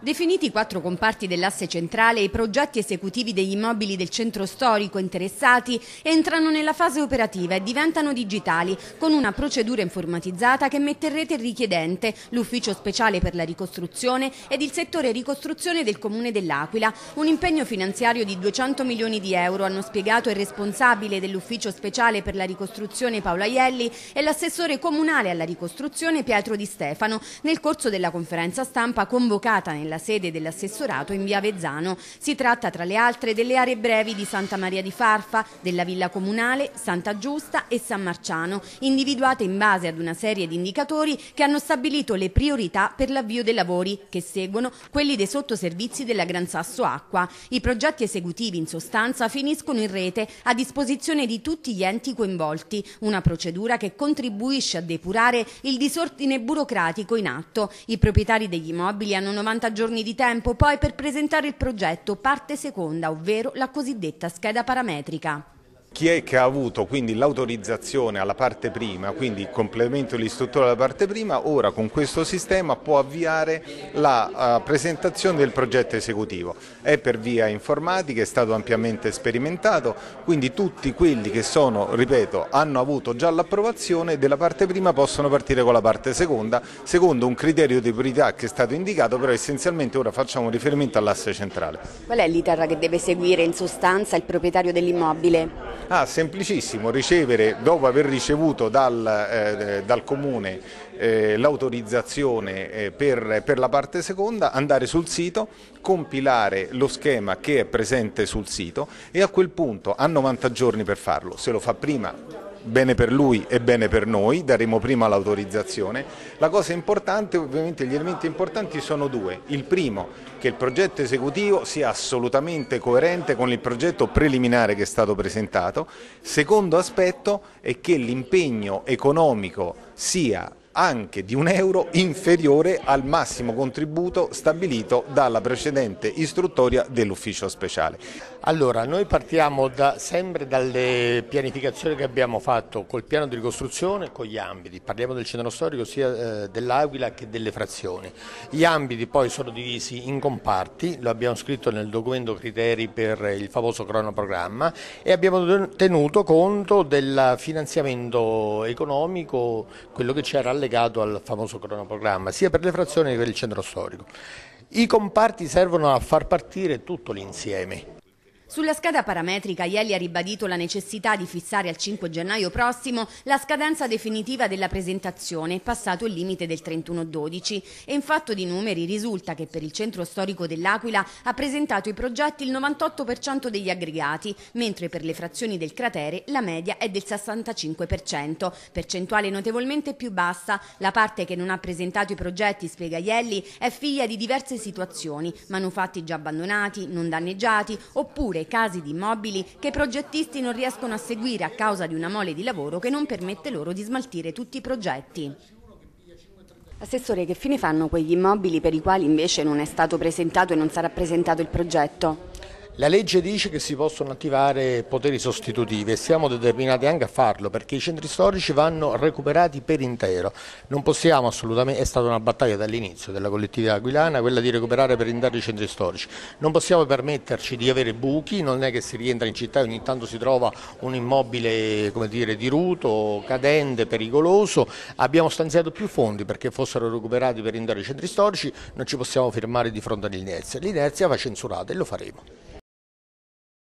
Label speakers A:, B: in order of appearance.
A: Definiti i 4 comparti dell'asse centrale, i progetti esecutivi degli immobili del centro storico interessati entrano nella fase operativa e diventano digitali, con una procedura informatizzata che mette in rete il richiedente, l'ufficio speciale per la ricostruzione ed il settore ricostruzione del Comune dell'Aquila. Un impegno finanziario di 200 milioni di euro, hanno spiegato il responsabile dell'ufficio speciale per la ricostruzione Paolo Aielli e l'assessore comunale alla ricostruzione Pietro Di Stefano nel corso della conferenza stampa convocata nella sede dell'assessorato in via Avezzano. Si tratta tra le altre delle aree brevi di Santa Maria di Farfa, della Villa Comunale, Santa Giusta e San Marciano, individuate in base ad una serie di indicatori che hanno stabilito le priorità per l'avvio dei lavori, che seguono quelli dei sottoservizi della Gran Sasso Acqua. I progetti esecutivi in sostanza finiscono in rete a disposizione di tutti gli enti coinvolti, una procedura che contribuisce a depurare il disordine burocratico in atto. I proprietari degli immobili hanno 90 giorni di tempo poi per presentare il progetto parte seconda, ovvero la cosiddetta scheda parametrica.
B: Chi è che ha avuto quindi l'autorizzazione alla parte prima, quindi il complemento dell'istruttoria alla parte prima, ora con questo sistema può avviare la presentazione del progetto esecutivo. È per via informatica, è stato ampiamente sperimentato, quindi tutti quelli che sono, ripeto, hanno avuto già l'approvazione della parte prima possono partire con la parte seconda, secondo un criterio di priorità che è stato indicato, però essenzialmente ora facciamo riferimento all'asse centrale.
A: Qual è l'iter che deve seguire in sostanza il proprietario dell'immobile?
B: Semplicissimo, ricevere, dopo aver ricevuto dal Comune l'autorizzazione per la parte seconda, andare sul sito, compilare lo schema che è presente sul sito e a quel punto ha 90 giorni per farlo. Se lo fa prima, bene per lui e bene per noi, daremo prima l'autorizzazione. La cosa importante, ovviamente gli elementi importanti sono due. Il primo, che il progetto esecutivo sia assolutamente coerente con il progetto preliminare che è stato presentato. Secondo aspetto è che l'impegno economico sia anche di €1 inferiore al massimo contributo stabilito dalla precedente istruttoria dell'ufficio speciale.
C: Allora, noi partiamo sempre dalle pianificazioni che abbiamo fatto col piano di ricostruzione, con gli ambiti. Parliamo del centro storico sia dell'Aquila che delle frazioni. Gli ambiti poi sono divisi in comparti, lo abbiamo scritto nel documento criteri per il famoso cronoprogramma e abbiamo tenuto conto del finanziamento economico, quello che c'era legato al famoso cronoprogramma, sia per le frazioni che per il centro storico. I comparti servono a far partire tutto l'insieme.
A: Sulla scheda parametrica Aielli ha ribadito la necessità di fissare al 5 gennaio prossimo la scadenza definitiva della presentazione, passato il limite del 31/12, e in fatto di numeri risulta che per il centro storico dell'Aquila ha presentato i progetti il 98% degli aggregati, mentre per le frazioni del cratere la media è del 65%, percentuale notevolmente più bassa. La parte che non ha presentato i progetti, spiega Aielli, è figlia di diverse situazioni, manufatti già abbandonati, non danneggiati, oppure casi di immobili che i progettisti non riescono a seguire a causa di una mole di lavoro che non permette loro di smaltire tutti i progetti. Assessore, che fine fanno quegli immobili per i quali invece non è stato presentato e non sarà presentato il progetto?
C: La legge dice che si possono attivare poteri sostitutivi e siamo determinati anche a farlo, perché i centri storici vanno recuperati per intero. Non possiamo assolutamente, è stata una battaglia dall'inizio della collettività aquilana, quella di recuperare per intero i centri storici. Non possiamo permetterci di avere buchi, non è che si rientra in città e ogni tanto si trova un immobile, come dire, diruto, cadente, pericoloso. Abbiamo stanziato più fondi perché fossero recuperati per intero i centri storici, non ci possiamo fermare di fronte all'inerzia. L'inerzia va censurata e lo faremo.